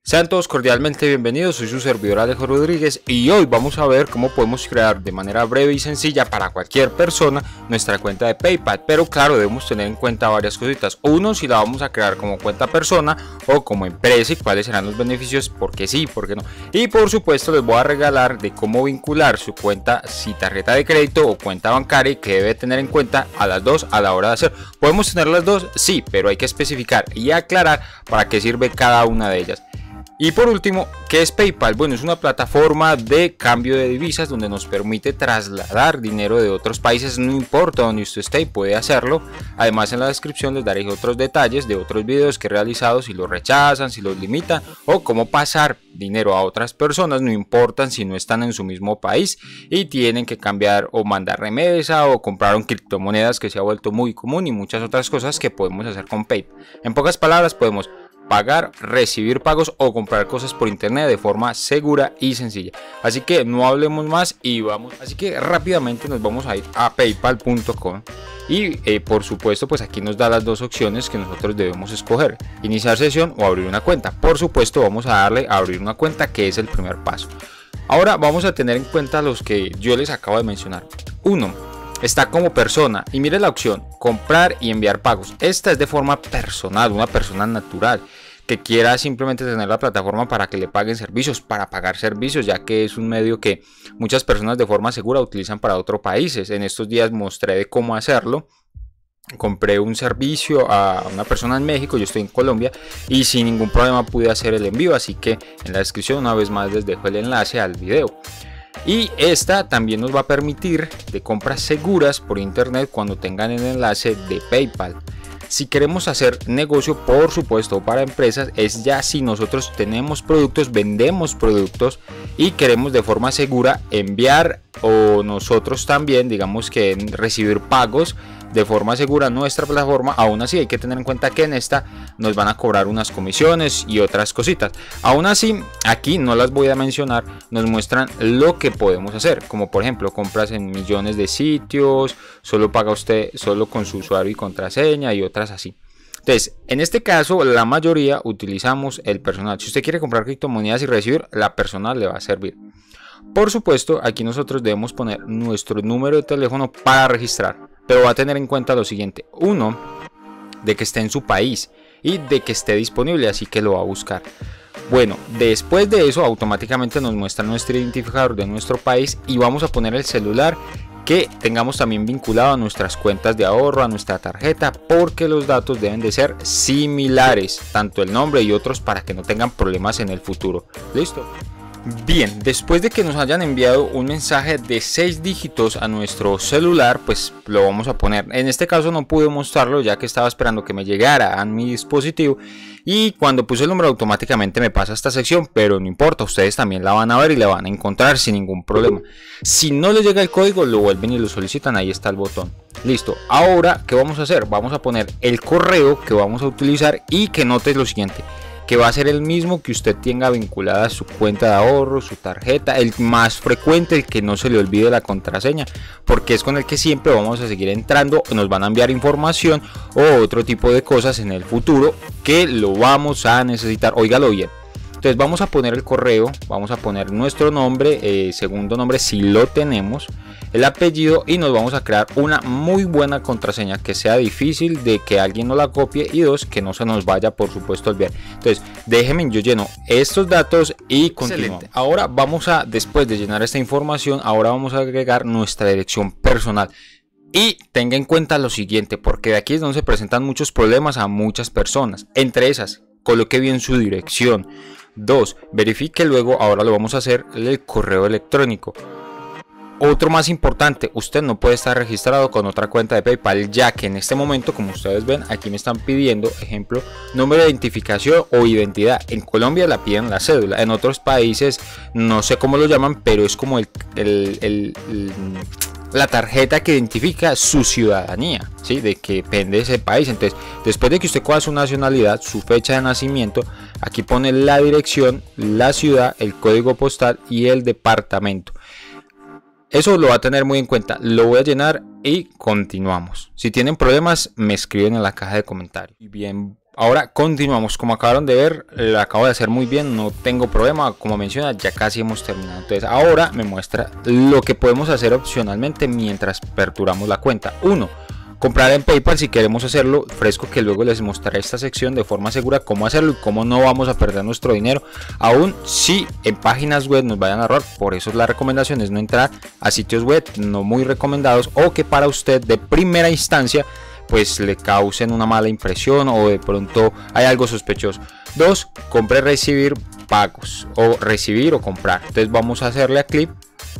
Sean todos cordialmente bienvenidos, soy su servidor Alejo Rodríguez y hoy vamos a ver cómo podemos crear de manera breve y sencilla para cualquier persona nuestra cuenta de PayPal. Pero claro, debemos tener en cuenta varias cositas. Uno, si la vamos a crear como cuenta persona o como empresa y cuáles serán los beneficios, porque sí, porque no. Y por supuesto les voy a regalar de cómo vincular su cuenta, si tarjeta de crédito o cuenta bancaria, y que debe tener en cuenta a las dos a la hora de hacer. ¿Podemos tener las dos? Sí, pero hay que especificar y aclarar para qué sirve cada una de ellas. Y por último, ¿qué es PayPal? Bueno, es una plataforma de cambio de divisas donde nos permite trasladar dinero de otros países, no importa donde usted esté, puede hacerlo. Además, en la descripción les daré otros detalles de otros videos que he realizado, si los rechazan, si los limitan o cómo pasar dinero a otras personas, no importan si no están en su mismo país y tienen que cambiar o mandar remesa o comprar criptomonedas, que se ha vuelto muy común, y muchas otras cosas que podemos hacer con PayPal. En pocas palabras, podemos pagar, recibir pagos o comprar cosas por internet de forma segura y sencilla. Así que no hablemos más y vamos. Así que rápidamente nos vamos a ir a paypal.com y por supuesto pues aquí nos da las dos opciones que nosotros debemos escoger: iniciar sesión o abrir una cuenta. Por supuesto vamos a darle a abrir una cuenta, que es el primer paso. Ahora vamos a tener en cuenta los que yo les acabo de mencionar. Uno, está como persona y mire la opción comprar y enviar pagos. Esta es de forma personal, una persona natural que quiera simplemente tener la plataforma para que le paguen servicios, para pagar servicios, ya que es un medio que muchas personas de forma segura utilizan para otros países. En estos días mostré de cómo hacerlo. Compré un servicio a una persona en México, yo estoy en Colombia, y sin ningún problema pude hacer el envío. Así que en la descripción una vez más les dejo el enlace al video. Y esta también nos va a permitir de compras seguras por internet cuando tengan el enlace de PayPal. Si queremos hacer negocio, por supuesto, para empresas, es ya si nosotros tenemos productos, vendemos productos y queremos de forma segura enviar, o nosotros también, digamos que recibir pagos de forma segura nuestra plataforma. Aún así hay que tener en cuenta que en esta nos van a cobrar unas comisiones y otras cositas. Aún así, aquí no las voy a mencionar, nos muestran lo que podemos hacer, como por ejemplo compras en millones de sitios, solo paga usted solo con su usuario y contraseña, y otras así. Entonces, en este caso, la mayoría utilizamos el personal. Si usted quiere comprar criptomonedas y recibir, la personal le va a servir. Por supuesto, aquí nosotros debemos poner nuestro número de teléfono para registrar, pero va a tener en cuenta lo siguiente: uno, de que esté en su país y de que esté disponible, así que lo va a buscar. Bueno, después de eso automáticamente nos muestra nuestro identificador de nuestro país y vamos a poner el celular que tengamos también vinculado a nuestras cuentas de ahorro, a nuestra tarjeta, porque los datos deben de ser similares, tanto el nombre y otros, para que no tengan problemas en el futuro. ¿Listo? Bien, después de que nos hayan enviado un mensaje de 6 dígitos a nuestro celular, pues lo vamos a poner. En este caso no pude mostrarlo ya que estaba esperando que me llegara a mi dispositivo, y cuando puse el número automáticamente me pasa a esta sección, pero no importa, ustedes también la van a ver y la van a encontrar sin ningún problema. Si no les llega el código, lo vuelven y lo solicitan, ahí está el botón. Listo. Ahora, ¿qué vamos a hacer? Vamos a poner el correo que vamos a utilizar y que note lo siguiente: que va a ser el mismo que usted tenga vinculada a su cuenta de ahorro, su tarjeta, el más frecuente, el que no se le olvide la contraseña, porque es con el que siempre vamos a seguir entrando, nos van a enviar información o otro tipo de cosas en el futuro que lo vamos a necesitar. Óigalo bien. Entonces vamos a poner el correo, vamos a poner nuestro nombre, segundo nombre si lo tenemos, el apellido, y nos vamos a crear una muy buena contraseña que sea difícil de que alguien no la copie, y dos, que no se nos vaya por supuesto a olvidar. Entonces déjenme, yo lleno estos datos y continuamos. Ahora vamos a, después de llenar esta información, ahora vamos a agregar nuestra dirección personal. Y tenga en cuenta lo siguiente, porque de aquí es donde se presentan muchos problemas a muchas personas. Entre esas, coloque bien su dirección. 2. Verifique luego, ahora lo vamos a hacer, el correo electrónico. Otro más importante: usted no puede estar registrado con otra cuenta de PayPal, ya que en este momento, como ustedes ven, aquí me están pidiendo, ejemplo, número de identificación o identidad. En Colombia la piden la cédula, en otros países no sé cómo lo llaman, pero es como la tarjeta que identifica su ciudadanía, ¿sí? De que depende de ese país. Entonces, después de que usted coja su nacionalidad, su fecha de nacimiento, aquí pone la dirección, la ciudad, el código postal y el departamento. Eso lo va a tener muy en cuenta. Lo voy a llenar y continuamos. Si tienen problemas, me escriben en la caja de comentarios. Bien, Ahora continuamos, como acabaron de ver, lo acabo de hacer muy bien, no tengo problema, como menciona, ya casi hemos terminado. Entonces ahora me muestra lo que podemos hacer opcionalmente mientras aperturamos la cuenta. 1. Comprar en PayPal si queremos hacerlo fresco, que luego les mostraré esta sección de forma segura cómo hacerlo y cómo no vamos a perder nuestro dinero, aún si en páginas web nos vayan a robar. Por eso la recomendación es no entrar a sitios web no muy recomendados o que para usted de primera instancia pues le causen una mala impresión o de pronto hay algo sospechoso. 2. Compre, recibir pagos o recibir o comprar. Entonces vamos a hacerle a clic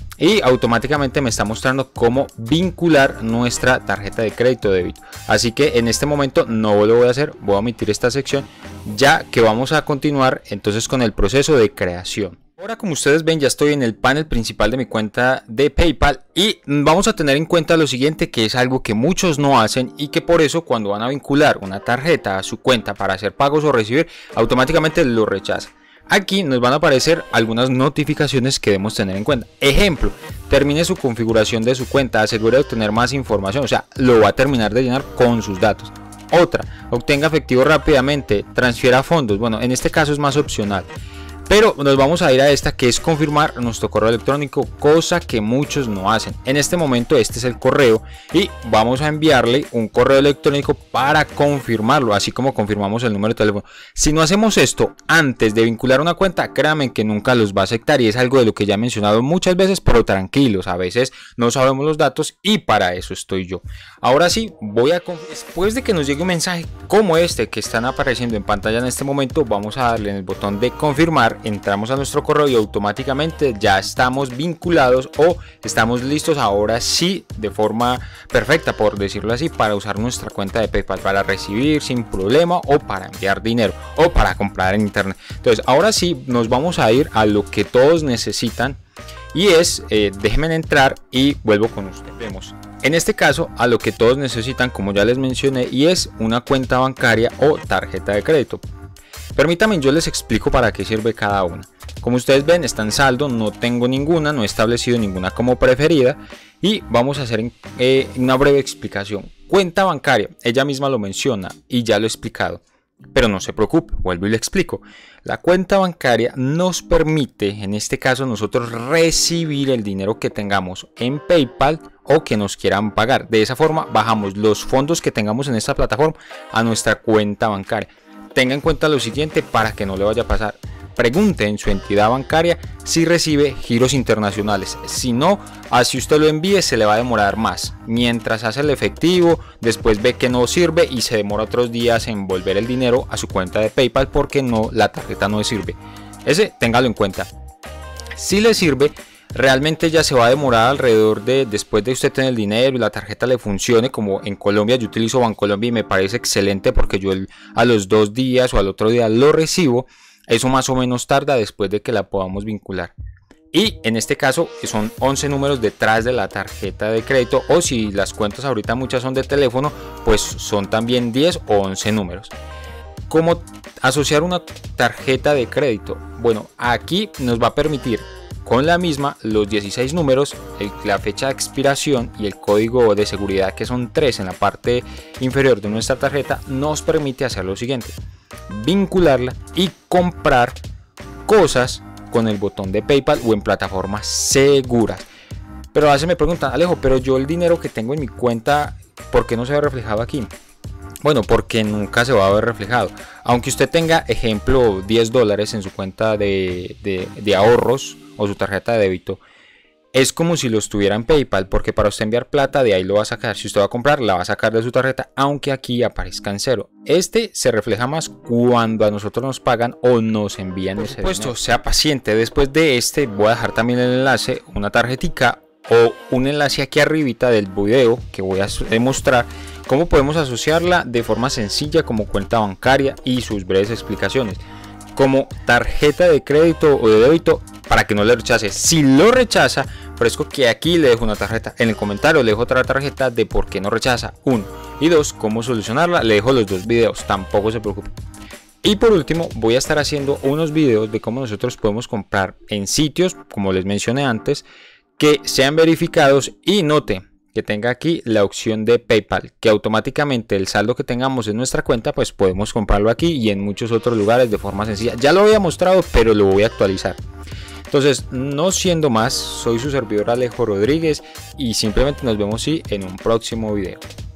y automáticamente me está mostrando cómo vincular nuestra tarjeta de crédito o débito. Así que en este momento no lo voy a hacer, voy a omitir esta sección, ya que vamos a continuar entonces con el proceso de creación. Ahora, como ustedes ven, ya estoy en el panel principal de mi cuenta de PayPal y vamos a tener en cuenta lo siguiente, que es algo que muchos no hacen y que por eso cuando van a vincular una tarjeta a su cuenta para hacer pagos o recibir, automáticamente lo rechaza. Aquí nos van a aparecer algunas notificaciones que debemos tener en cuenta. Ejemplo, termine su configuración de su cuenta, asegure de obtener más información, o sea, lo va a terminar de llenar con sus datos. Otra, obtenga efectivo rápidamente, transfiera fondos. Bueno, en este caso es más opcional. Pero nos vamos a ir a esta, que es confirmar nuestro correo electrónico, cosa que muchos no hacen. En este momento este es el correo y vamos a enviarle un correo electrónico para confirmarlo, así como confirmamos el número de teléfono. Si no hacemos esto antes de vincular una cuenta, créanme que nunca los va a aceptar y es algo de lo que ya he mencionado muchas veces, pero tranquilos, a veces no sabemos los datos y para eso estoy yo. Ahora sí, después de que nos llegue un mensaje como este que están apareciendo en pantalla en este momento, vamos a darle en el botón de confirmar. Entramos a nuestro correo y automáticamente ya estamos vinculados o estamos listos ahora sí de forma perfecta, por decirlo así, para usar nuestra cuenta de PayPal para recibir sin problema o para enviar dinero o para comprar en internet. Entonces ahora sí nos vamos a ir a lo que todos necesitan y es, déjenme entrar y vuelvo con ustedes. Vemos en este caso a lo que todos necesitan, como ya les mencioné, y es una cuenta bancaria o tarjeta de crédito. Permítanme, yo les explico para qué sirve cada una. Como ustedes ven, está en saldo, no tengo ninguna, no he establecido ninguna como preferida y vamos a hacer una breve explicación. Cuenta bancaria, ella misma lo menciona y ya lo he explicado, pero no se preocupe, vuelvo y le explico. La cuenta bancaria nos permite, en este caso, nosotros recibir el dinero que tengamos en PayPal o que nos quieran pagar. De esa forma bajamos los fondos que tengamos en esta plataforma a nuestra cuenta bancaria. Tenga en cuenta lo siguiente para que no le vaya a pasar. Pregunte en su entidad bancaria si recibe giros internacionales. Si no, así usted lo envíe se le va a demorar más. Mientras hace el efectivo, después ve que no sirve y se demora otros días en volver el dinero a su cuenta de PayPal porque la tarjeta no le sirve. Ese téngalo en cuenta. Si le sirve, realmente ya se va a demorar alrededor de, después de usted tener el dinero y la tarjeta le funcione, como en Colombia yo utilizo Bancolombia y me parece excelente porque yo a los 2 días o al otro día lo recibo. Eso más o menos tarda después de que la podamos vincular. Y en este caso son 11 números detrás de la tarjeta de crédito, o si las cuentas ahorita muchas son de teléfono, pues son también 10 o 11 números. ¿Cómo asociar una tarjeta de crédito? Bueno, aquí nos va a permitir con la misma los 16 números, la fecha de expiración y el código de seguridad, que son 3 en la parte inferior de nuestra tarjeta. Nos permite hacer lo siguiente: vincularla y comprar cosas con el botón de PayPal o en plataformas seguras. Pero a veces me preguntan: Alejo, pero yo el dinero que tengo en mi cuenta, ¿por qué no se ve reflejado aquí? Bueno, porque nunca se va a ver reflejado. Aunque usted tenga, ejemplo, $10 en su cuenta de ahorros o su tarjeta de débito, es como si lo estuviera en PayPal, porque para usted enviar plata de ahí lo va a sacar. Si usted va a comprar, la va a sacar de su tarjeta, aunque aquí aparezca en cero. Este se refleja más cuando a nosotros nos pagan o nos envían ese dinero. Por supuesto, sea paciente. Después de este voy a dejar también el enlace, una tarjetica o un enlace aquí arribita del video que voy a demostrar cómo podemos asociarla de forma sencilla como cuenta bancaria y sus breves explicaciones como tarjeta de crédito o de débito, para que no le rechace. Si lo rechaza, fresco que aquí le dejo una tarjeta, en el comentario le dejo otra tarjeta de por qué no rechaza, 1, y 2, cómo solucionarla. Le dejo los 2 videos, tampoco se preocupe. Y por último voy a estar haciendo unos videos de cómo nosotros podemos comprar en sitios, como les mencioné antes, que sean verificados. Y note que tenga aquí la opción de PayPal, que automáticamente el saldo que tengamos en nuestra cuenta pues podemos comprarlo aquí y en muchos otros lugares de forma sencilla. Ya lo había mostrado, pero lo voy a actualizar. Entonces, no siendo más, soy su servidor Alejo Rodríguez y simplemente nos vemos en un próximo video.